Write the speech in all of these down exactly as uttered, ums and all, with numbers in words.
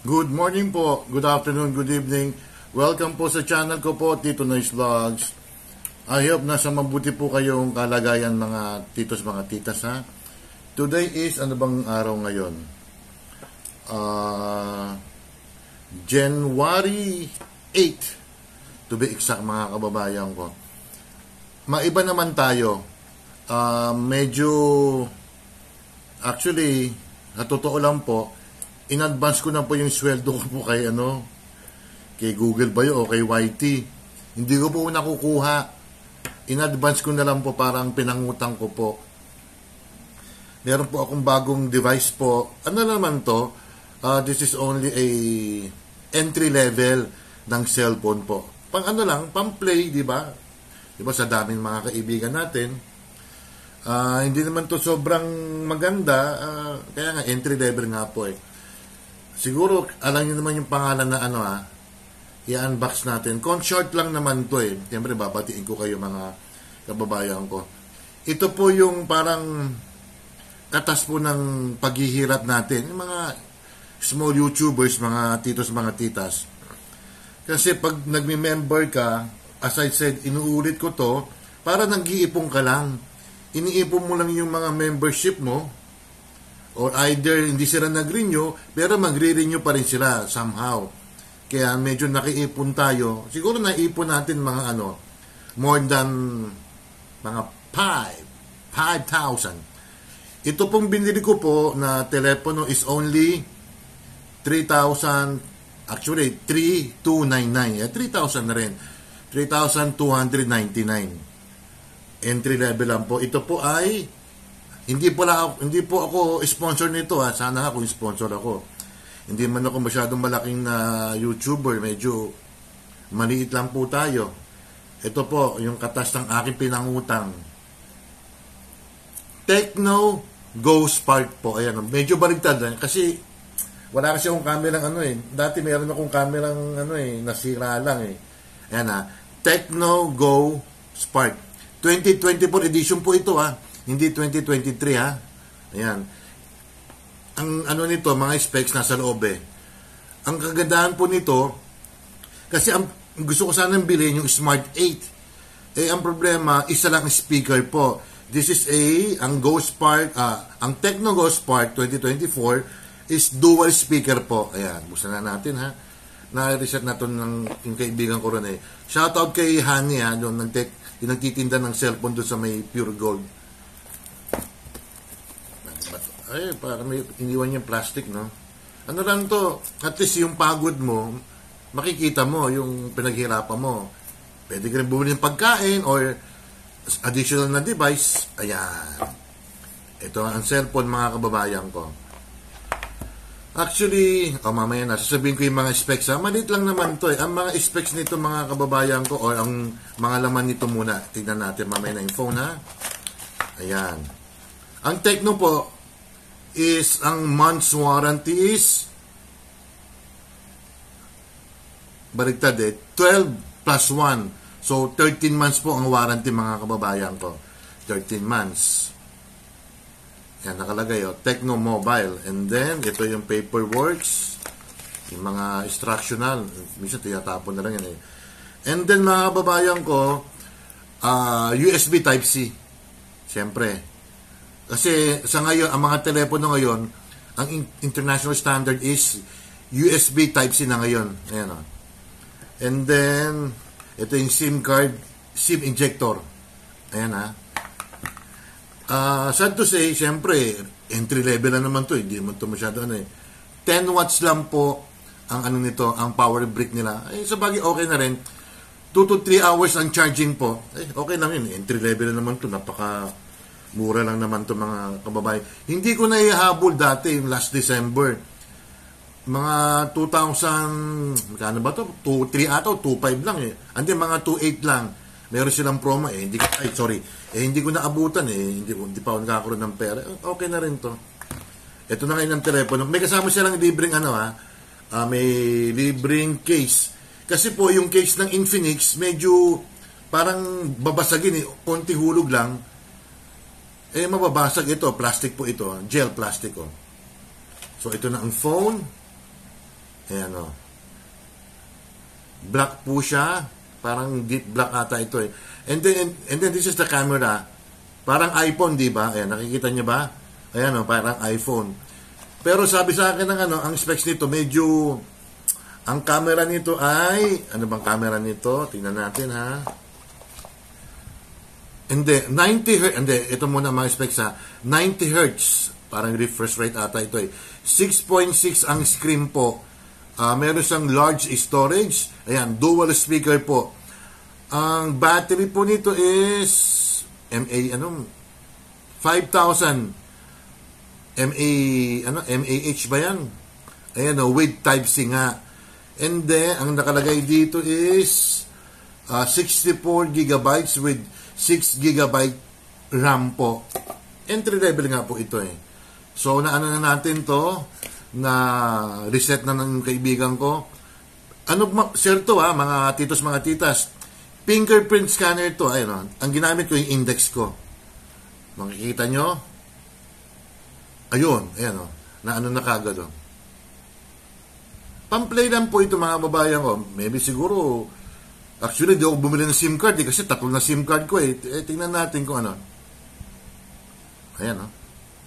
Good morning po, good afternoon, good evening. Welcome po sa channel ko po, Tito Noyce Vlogs. I hope nasa mabuti po kayong kalagayan mga titos, mga titas ha. Today is, ano bang araw ngayon? Uh, January eighth, to be exact mga kababayan ko. Maiba naman tayo. Uh, medyo, actually, sa totoo lang po, in advance ko na po yung sweldo ko po kay ano, kay Google ba yun o kay Y T. Hindi ko po nakukuha. In advance ko na lang po, parang pinangutang ko po. Meron po akong bagong device po. Ano naman to? Uh, this is only a entry level ng cellphone po. Pang ano lang, pang play, di ba? Di ba sa daming mga kaibigan natin. Uh, hindi naman to sobrang maganda. Uh, kaya nga, entry level nga po eh. Siguro, alam niyo naman yung pangalan na ano ha, i-unbox natin. Con short lang naman to eh. Siyempre, babatiin ko kayo mga kababayan ko. Ito po yung parang katas po ng paghihirap natin. Yung mga small YouTubers, mga titos, mga titas. Kasi pag nagme-member ka, as I said, inuulit ko to, para nag-iipon ka lang. Iniipon mo lang yung mga membership mo, or either hindi sila nag-renew, pero magre-renew pa rin sila somehow. Kaya medyo nakiipon tayo. Siguro naipon natin mga ano, more than mga five thousand. Ito pong binili ko po na telepono is only three thousand, actually three thousand two hundred ninety-nine. Eh, three thousand na rin. three thousand two hundred ninety-nine. Entry level lang po. Ito po ay Hindi po, la, hindi po ako sponsor nito ha. Sana ako sponsor ako. Hindi man ako masyadong malaking na YouTuber. Medyo maliit lang po tayo. Ito po, yung katas ng aking pinangutang. Tecno Go Spark po. Ayan, medyo baligtad eh. Kasi wala kasi akong camera ano eh. Dati meron akong camera ano eh, nasira lang eh. Ayan ha. Tecno Go Spark. twenty twenty-four edition po ito ha. Hindi twenty twenty-three ha. Ayan. Ang ano nito, mga specs nasa loob eh. Ang kagandahan po nito, kasi ang gusto ko sanang bilhin yung Smart eight. Eh ang problema, isa lang speaker po. This is a, ang Go Spark, ah, ang Tecno Go Spark twenty twenty-four is dual speaker po. Ayan, buksan na natin ha. Na-reset na ito ng yung kaibigan ko rin eh. Shoutout kay Honey ha, yung, nagtek, yung nagtitinda ng cellphone doon sa may Pure Gold. Ay, parang may iniwan yung plastic, no? Ano lang to, at least yung pagod mo, makikita mo yung pinaghirapan mo. Pwede ka rin bumili ng pagkain or additional na device. Ayan. Ito ang cellphone, mga kababayan ko. Actually, oh, mamaya na, sasabihin ko yung mga specs, ha? Malit lang naman to, eh. Ang mga specs nito, mga kababayan ko, or ang mga laman nito muna. Tignan natin mamaya na yung phone, ha? Ayan. Ang Tecno po, is ang month's warranty is baligtad eh, twelve plus one. So, thirteen months po ang warranty mga kababayan ko. thirteen months. Yan, nakalagay o. Tecno Mobile. And then, ito yung paperworks. Yung mga instructional. Minsan, tinatapon na lang yan eh. And then, mga kababayan ko, uh, U S B Type-C. Siyempre. Kasi sa ngayon, ang mga telepono ngayon, ang international standard is U S B Type-C na ngayon. Ayan o. And then, ito yung SIM card, SIM injector. Ayan ha. Uh, sad to say, syempre, entry level na naman to. Hindi naman to masyado ano eh. ten watts lang po ang ano nito, ang power brick nila. Eh, sa bagay, okay na rin. two to three hours ang charging po. Eh, okay lang yun. Entry level na naman to. Napaka mura lang naman to mga kababayan. Hindi ko na ihabol dati yung last December. Mga two thousand, magkano ba to? two three ata o two five lang eh. Hindi, mga two eight lang. Meron silang promo eh. Hindi ko, ay, sorry. Eh, hindi ko naabutan eh. Hindi, hindi pa ako nakakaroon ng pera. Okay na rin to. Ito na ngayon ang telepono. May kasama silang libreng ano ha. Uh, may libreng case. Kasi po yung case ng Infinix, medyo parang babasagin eh. Konti hulog lang. Eh, mababasag ito. Plastic po ito. Gel plastic, oh. So, ito na ang phone. Ayan o. Black po siya. Parang deep black ata ito eh. And then, and then this is the camera. Parang iPhone, di ba? Ayan, nakikita niyo ba? Ayan o, parang iPhone. Pero sabi sa akin ng ano, ang specs nito, medyo, ang camera nito ay, ano bang camera nito? Tingnan natin ha. Hindi, ninety hertz, hindi, ito muna mga specs ha. ninety hertz, parang refresh rate ata ito eh. six point six ang screen po. Uh, meron siyang large storage. Ayan, dual speaker po. Ang battery po nito is M A, ano, five thousand M A, ano, M A H ba yan? Ayan o, with Type-C nga. And then, ang nakalagay dito is uh, sixty-four gigabytes with six gigabyte RAM po. Entry level nga po ito eh. So, naano na natin to, na reset na ng kaibigan ko. Ano, sir to ha, mga titos, mga titas. Fingerprint scanner to. Ayun o, ang ginamit ko yung index ko. Makikita nyo? Ayun, ayan o, na ano na kagad o. Pamplay lang po ito mga babayan ko. Maybe siguro, actually, di ako bumili ng SIM card eh, kasi tatlo na SIM card ko eh. eh tingnan natin kung ano. Ayan o.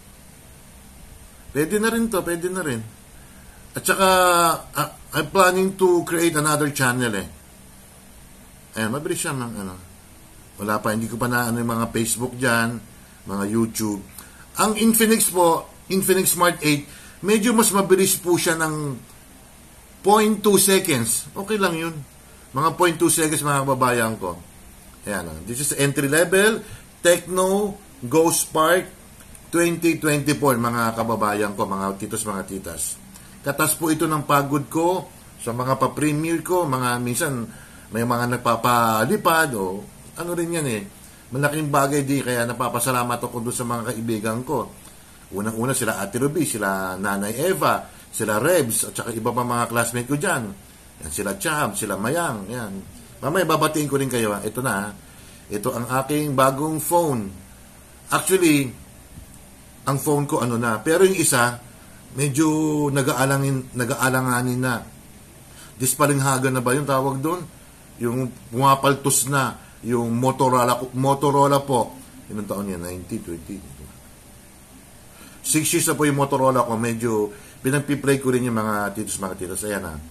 Pwede na rin to, pwede na rin. At saka, uh, I'm planning to create another channel eh. Ayan, mabilis siya ng ano. Wala pa, hindi ko pa na ano yung mga Facebook dyan, mga YouTube. Ang Infinix po, Infinix Smart eight, medyo mas mabilis po siya ng zero point two seconds. Okay lang yun. Mga zero point two seconds mga kababayan ko. Ayan, this is entry level, Tecno Go Spark twenty twenty-four mga kababayan ko, mga titos, mga titas. Katas po ito ng pagod ko sa mga pa-premier ko, mga minsan may mga nagpapalipad o ano rin yan eh. Malaking bagay di, kaya napapasalamat ako doon sa mga kaibigan ko. Unang-una sila Ate Ruby, sila Nanay Eva, sila Rebs, at saka iba pa mga classmate ko dyan. Yan, sila Chab, sila Mayang, yan. Mamaya babatiin ko rin kayo. Ha? Ito na, ito ang aking bagong phone. Actually, ang phone ko ano na, pero yung isa, medyo nag-aalangin, nag-aalanganin na. Disparinghaga na ba yung tawag doon? Yung pumapaltos na, yung Motorola, Motorola po. Ilang taon yan? nineteen, twenty. Six years na po yung Motorola ko. Medyo pinagpiplay ko rin yung mga titos, mga titos. Ayan ha.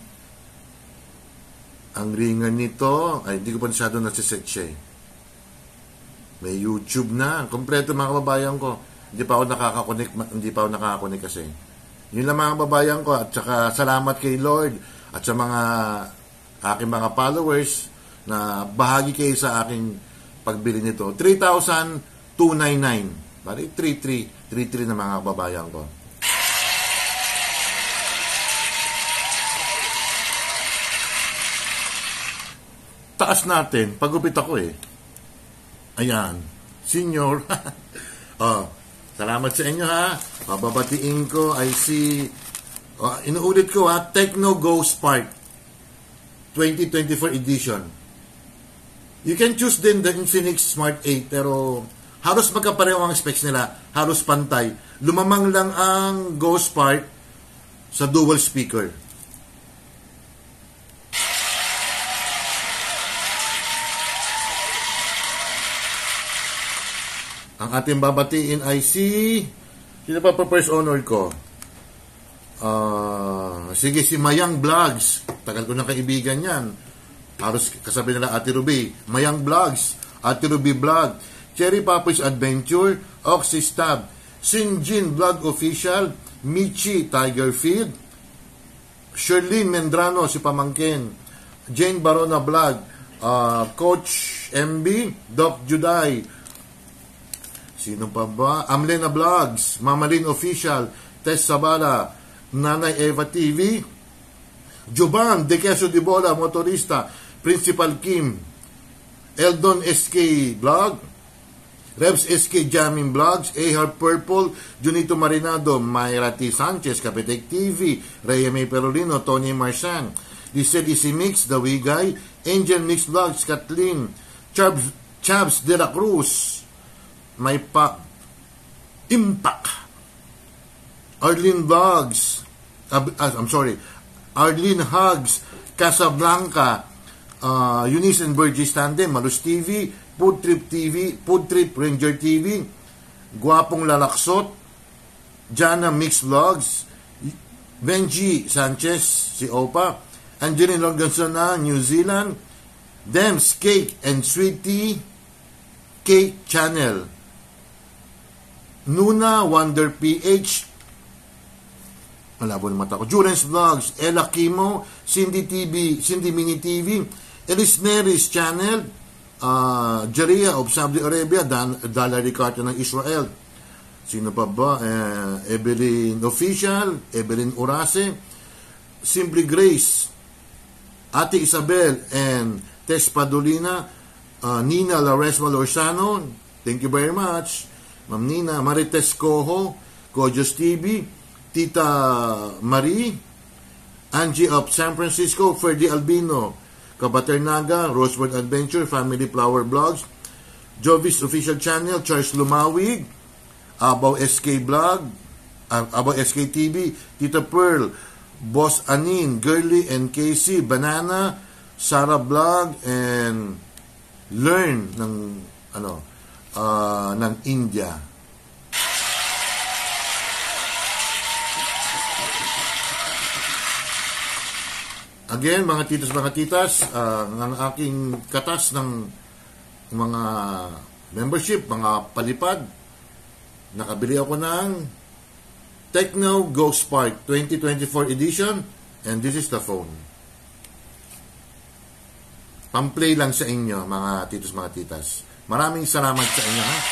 Ang ringer nito, ay hindi ko pa masyado nasiset siya eh. May YouTube na. Kompleto mga kababayan ko. Hindi pa ako nakakakonik, hindi pa ako nakakakonik kasi. Yun lang mga kababayan ko. At saka salamat kay Lord at sa mga aking mga followers na bahagi kayo sa aking pagbili nito. three thousand two hundred ninety-nine. Bali, three three, three three na mga kababayan ko. Taas natin. Pagupit ako eh. Ayan. Senior. Oh, salamat sa inyo ha. Pababatiin ko ay si, oh, inuulit ko ha, Tecno Go Spark twenty twenty-four edition. You can choose din the Infinix Smart eight, pero halos magkapareho ang specs nila, halos pantay. Lumamang lang ang Go Spark sa dual speaker. Ang ating babatiin ay si, sino pa pa first honor ko? Uh, sige, si Mayang Vlogs. Tagal ko ng kaibigan yan. Halos kasabi nila Ate Ruby. Mayang Vlogs, Ate Ruby Vlog, Cherry Papoy's Adventure, Oxys Tab, Sinjin Vlog Official, Michi Tiger Feed, Sherlyn Mendrano, si Pamangkin, Jane Barona Vlog, uh, Coach M B, Doc Juday, sino pa ba? Amlena Vlogs, Mamalin Official, Tess Sabala, Nanay Eva T V, Joban De Queso de Bola, Motorista, Principal Kim, Eldon S K Vlog, Rebs S K Jamming Vlogs, Ahar Purple, Junito Marinado, Mayra T. Sanchez, Kapitek T V, Rhea May Perolino, Tony Marsan, Lisa D C Mix, The Wigay, Angel Mix Vlogs, Kathleen, Chabs, Chabs De La Cruz, May pa Impact, Arlene Vlogs, uh, I'm sorry, Arlene Hugs, Casablanca, uh, Eunice and Burgess Tandem, Malus T V, Food Trip T V, Food Trip Ranger T V, Guwapong Lalaksot, Jana Mix Vlogs, Benji Sanchez, si Opa, Angeline Lorganzona, New Zealand, Dems Cake and Sweetie Cake Channel, Nuna Wonder P H, malabo na mata ko, Jurens Vlogs, Ella Kimo, Cindy T V, Cindy Mini T V, Elis Neris Channel, uh, Jaria of Saudi Arabia, Dan, Dala Ricardo ng Israel, sino pa ba? Uh, Evelyn Official, Evelyn Urase, Simply Grace, Ate Isabel, and Tess Padolina, uh, Nina Laresma Lorsano, thank you very much, Ma'am Nina, Marites Coho, Kojos T V, Tita Marie, Angie of San Francisco, Ferdy Albino, Kabaternaga, Rosewood Adventure, Family Flower Blogs, Jovis Official Channel, Charles Lumawig, Abaw S K Vlog, uh, Abaw S K T V, Tita Pearl, Boss Anin, Girly and Casey, Banana, Sarah Vlog, and Learn ng ano uh, ng India. Again, mga titos, mga titas, uh, ang aking katas ng mga membership, mga palipad, nakabili ako ng Tecno Ghost Spark twenty twenty-four edition, and this is the phone. Pamplay lang sa inyo, mga titos, mga titas. Maraming salamat sa inyo, ha?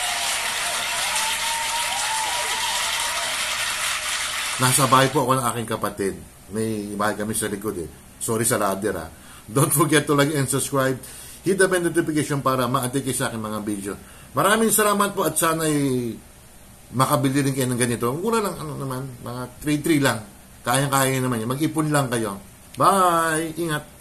Nasa bahay po ako ng aking kapatid. May bahay kami sa likod eh. Sorry sa ladder ha. Don't forget to like and subscribe. Hit the bell notification para ma-update kayo sa aking mga video. Maraming salamat po at sana'y makabili rin kayo ng ganito. Ang mura lang, ano naman, mga three three lang. Kayang-kaya naman yan. Mag-ipon lang kayo. Bye! Ingat!